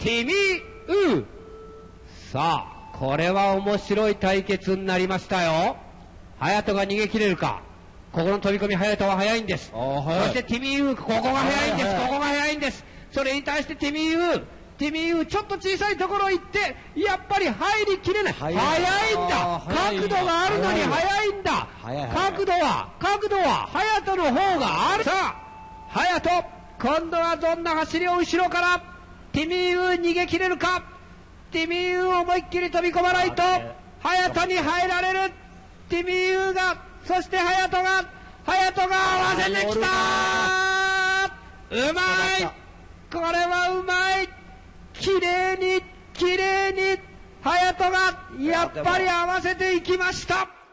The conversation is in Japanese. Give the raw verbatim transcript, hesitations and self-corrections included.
ティミウー。さあ、これは面白い対決になりましたよ。隼人が逃げ切れるか。ここの飛び込み隼人は速いんです。そしてティミウー、ここが速いんです。ここが速いんです。それに対してティミウー、ティミウーちょっと小さいところ行って、やっぱり入りきれない。速いんだ。角度があるのに速いんだ。角度は、角度は隼人の方がある。さあ、隼人、今度はどんな走りを後ろから、ティミウー逃げ切れるか。ティミウー思いっきり飛び込まないと、隼人に入られる。ティミウーが、そして隼人が、隼人が合わせてきた。うまい。これはうまい。きれいに、きれいに、隼人が、やっぱり合わせていきました。